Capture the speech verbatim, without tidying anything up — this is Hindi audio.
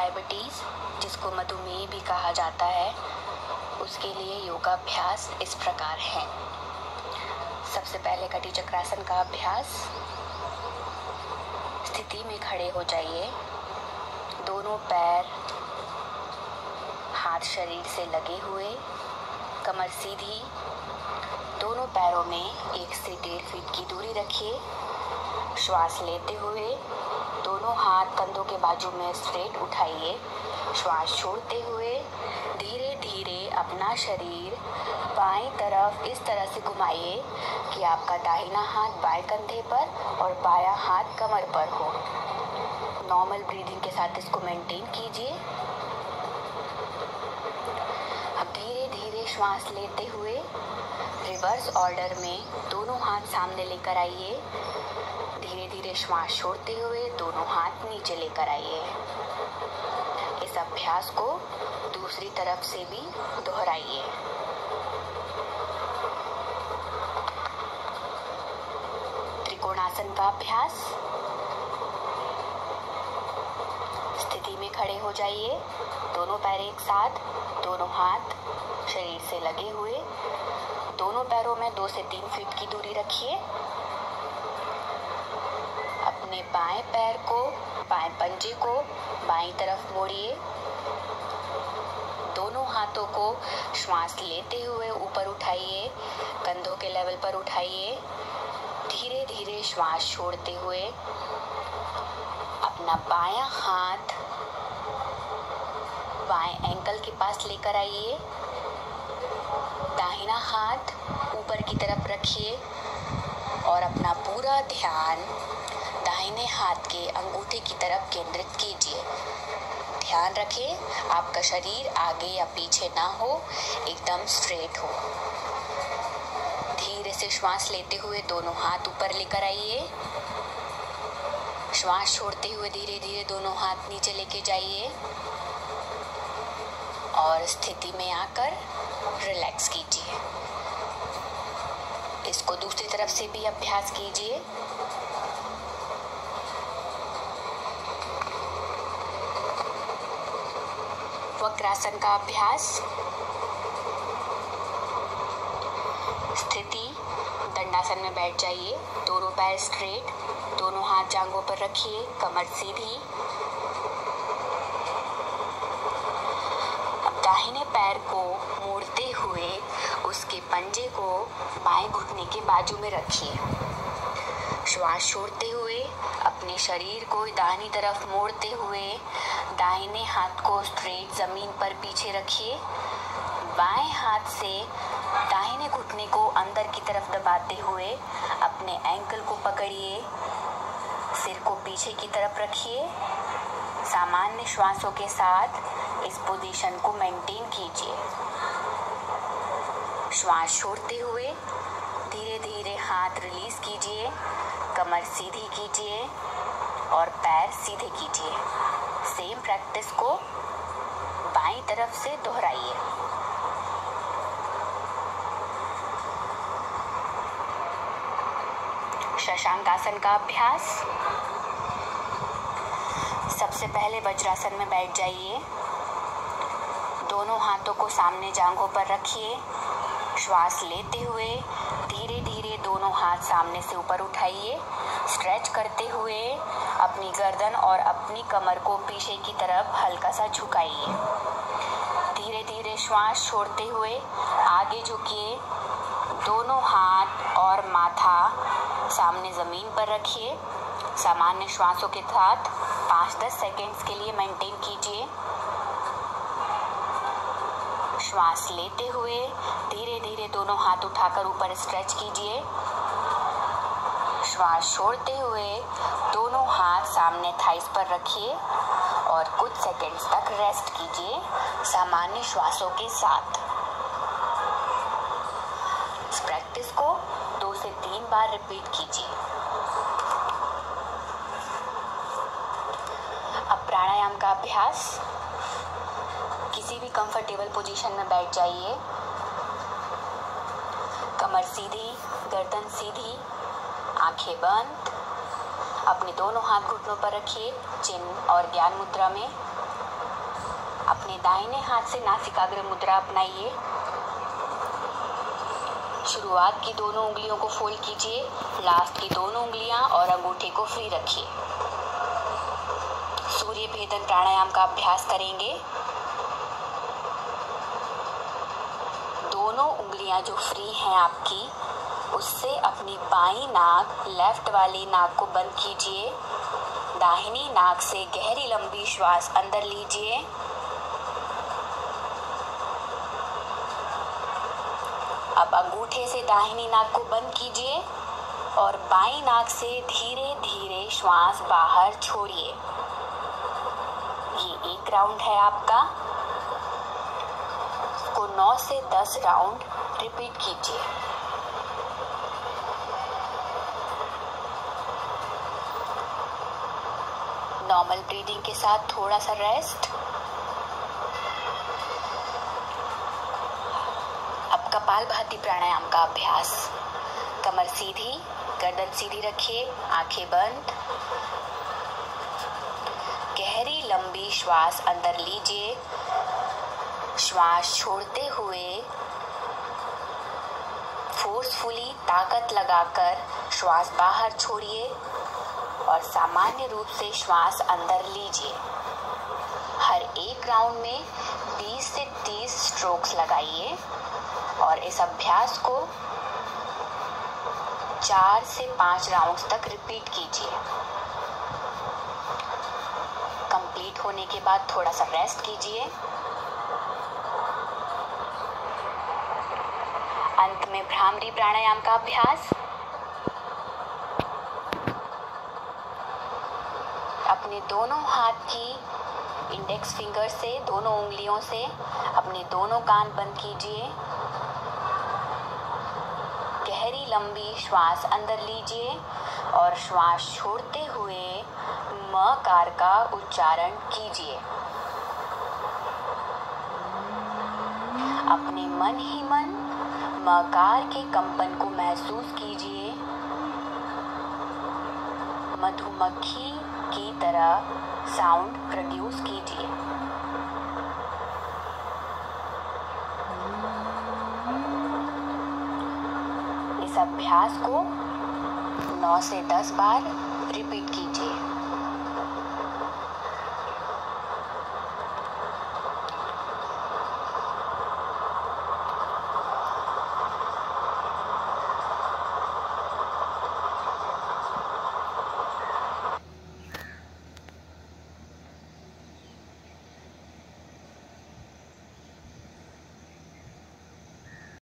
डायबिटीज़, जिसको मधुमेह भी कहा जाता है, उसके लिए योगाभ्यास इस प्रकार है। सबसे पहले कटी चक्रासन का अभ्यास। स्थिति में खड़े हो जाइए। दोनों पैर हाथ शरीर से लगे हुए, कमर सीधी। दोनों पैरों में एक से डेढ़ फीट की दूरी रखिए। श्वास लेते हुए दोनों हाथ कंधों के बाजू में स्ट्रेट उठाइए। श्वास छोड़ते हुए धीरे धीरे अपना शरीर बाईं तरफ इस तरह से घुमाइए कि आपका दाहिना हाथ बाएं कंधे पर और बायां हाथ कमर पर हो। नॉर्मल ब्रीदिंग के साथ इसको मेंटेन कीजिए। अब धीरे धीरे श्वास लेते हुए रिवर्स ऑर्डर में दोनों हाथ सामने लेकर आइए। धीरे धीरे श्वास छोड़ते हुए दोनों हाथ नीचे लेकर आइए। इस अभ्यास को दूसरी तरफ से भी दोहराइए। त्रिकोणासन का अभ्यास। स्थिति में खड़े हो जाइए। दोनों पैर एक साथ, दोनों हाथ शरीर से लगे हुए। दोनों पैरों में दो से तीन फीट की दूरी रखिए। अपने बाएं पैर को, बाएं पंजे को बाईं तरफ मोड़िए। दोनों हाथों को श्वास लेते हुए ऊपर उठाइए, कंधों के लेवल पर उठाइए। धीरे धीरे श्वास छोड़ते हुए अपना बायां हाथ बाएं एंकल के पास लेकर आइए। दाहिना हाथ ऊपर की तरफ रखिए और अपना पूरा ध्यान दाहिने हाथ के अंगूठे की तरफ केंद्रित कीजिए। ध्यान रखें आपका शरीर आगे या पीछे ना हो, एकदम स्ट्रेट हो। धीरे से श्वास लेते हुए दोनों हाथ ऊपर लेकर आइए। श्वास छोड़ते हुए धीरे धीरे दोनों हाथ नीचे लेके जाइए और स्थिति में आकर रिलैक्स कीजिए। इसको दूसरी तरफ से भी अभ्यास कीजिए। वक्रासन का अभ्यास। स्थिति दंडासन में बैठ जाइए। दोनों पैर स्ट्रेट, दोनों हाथ जांघों पर रखिए, कमर सीधी। अब दाहिने पैर को मोड़ते हुए उसके पंजे को बाएं घुटने के बाजू में रखिए। श्वास छोड़ते हुए अपने शरीर को दाहिनी तरफ मोड़ते हुए दाहिने हाथ को स्ट्रेट जमीन पर पीछे रखिए। बाएं हाथ से दाहिने घुटने को अंदर की तरफ दबाते हुए अपने एंकल को पकड़िए। सिर को पीछे की तरफ रखिए। सामान्य श्वासों के साथ इस पोजीशन को मेंटेन कीजिए। श्वास छोड़ते हुए धीरे धीरे हाथ रिलीज कीजिए, कमर सीधी कीजिए और पैर सीधे कीजिए। सेम प्रैक्टिस को बाईं तरफ से दोहराइए। शशांकासन का अभ्यास। सबसे पहले वज्रासन में बैठ जाइए। दोनों हाथों को सामने जांघों पर रखिए। श्वास लेते हुए धीरे धीरे दोनों हाथ सामने से ऊपर उठाइए। स्ट्रेच करते हुए अपनी गर्दन और अपनी कमर को पीछे की तरफ हल्का सा झुकाइए। धीरे धीरे श्वास छोड़ते हुए आगे झुकिए। दोनों हाथ और माथा सामने ज़मीन पर रखिए। सामान्य श्वासों के साथ पाँच दस सेकेंड्स के लिए मेंटेन कीजिए। श्वास लेते हुए धीरे धीरे दोनों हाथ उठाकर ऊपर स्ट्रेच कीजिए। श्वास छोड़ते हुए दोनों हाथ सामने थाइस पर रखिए और कुछ सेकंड्स तक रेस्ट कीजिए सामान्य श्वासों के साथ। इस प्रैक्टिस को दो से तीन बार रिपीट कीजिए। अब प्राणायाम का अभ्यास। किसी भी कंफर्टेबल पोजीशन में बैठ जाइए। कमर सीधी, गर्दन सीधी, आंखें बंद। अपने दोनों हाथ घुटनों पर रखिए, चिन्ह और ज्ञान मुद्रा में। अपने दाहिने हाथ से नासिकाग्र मुद्रा अपनाइए। शुरुआत की दोनों उंगलियों को फोल्ड कीजिए, लास्ट की दोनों उंगलियां और अंगूठे को फ्री रखिए। सूर्य भेदन प्राणायाम का अभ्यास करेंगे। दोनों उंगलियां जो फ्री हैं आपकी, उससे अपनी बाईं नाक लेफ्ट वाली नाक को बंद कीजिए। दाहिनी नाक से गहरी लंबी श्वास अंदर लीजिए। अब अंगूठे से दाहिनी नाक को बंद कीजिए और बाईं नाक से धीरे धीरे श्वास बाहर छोड़िए। ये एक राउंड है आपका। इसको नौ से दस राउंड रिपीट कीजिए। नॉर्मल ब्रीदिंग के साथ थोड़ा सा रेस्ट। अब कपालभाति प्राणायाम का अभ्यास। कमर सीधी, गर्दन सीधी रखिए, आंखें बंद। गहरी लंबी श्वास अंदर लीजिए। श्वास छोड़ते हुए फोर्सफुली ताकत लगाकर श्वास बाहर छोड़िए और सामान्य रूप से श्वास अंदर लीजिए। हर एक राउंड में बीस से तीस स्ट्रोक्स लगाइए और इस अभ्यास को चार से पाँच राउंड्स तक रिपीट कीजिए। कंप्लीट होने के बाद थोड़ा सा रेस्ट कीजिए। अंत में भ्रामरी प्राणायाम का अभ्यास। अपने दोनों हाथ की इंडेक्स फिंगर से, दोनों उंगलियों से अपने दोनों कान बंद कीजिए। गहरी लंबी श्वास अंदर लीजिए और श्वास छोड़ते हुए म कार का उच्चारण कीजिए। अपने मन ही मन म कार के कंपन को महसूस कीजिए। मधुमक्खी की तरह साउंड प्रोड्यूस कीजिए। इस अभ्यास को नौ से दस बार रिपीट